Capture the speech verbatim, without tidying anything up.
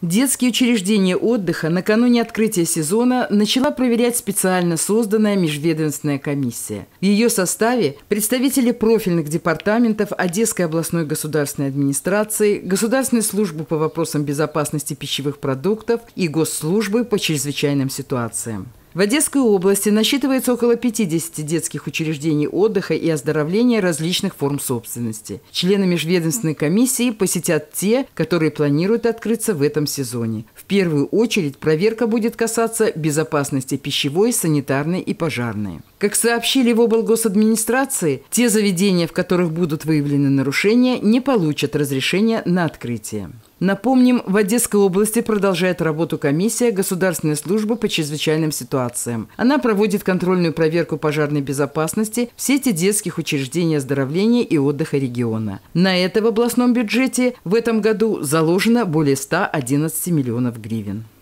Детские учреждения отдыха накануне открытия сезона начала проверять специально созданная межведомственная комиссия. В ее составе представители профильных департаментов Одесской областной государственной администрации, Государственной службы по вопросам безопасности пищевых продуктов и Госслужбы по чрезвычайным ситуациям. В Одесской области насчитывается около пятидесяти детских учреждений отдыха и оздоровления различных форм собственности. Члены межведомственной комиссии посетят те, которые планируют открыться в этом сезоне. В первую очередь проверка будет касаться безопасности пищевой, санитарной и пожарной. Как сообщили в облгосадминистрации, те заведения, в которых будут выявлены нарушения, не получат разрешения на открытие. Напомним, в Одесской области продолжает работу комиссия Государственной службы по чрезвычайным ситуациям. Она проводит контрольную проверку пожарной безопасности в сети детских учреждений оздоровления и отдыха региона. На это в областном бюджете в этом году заложено более ста одиннадцати миллионов гривен.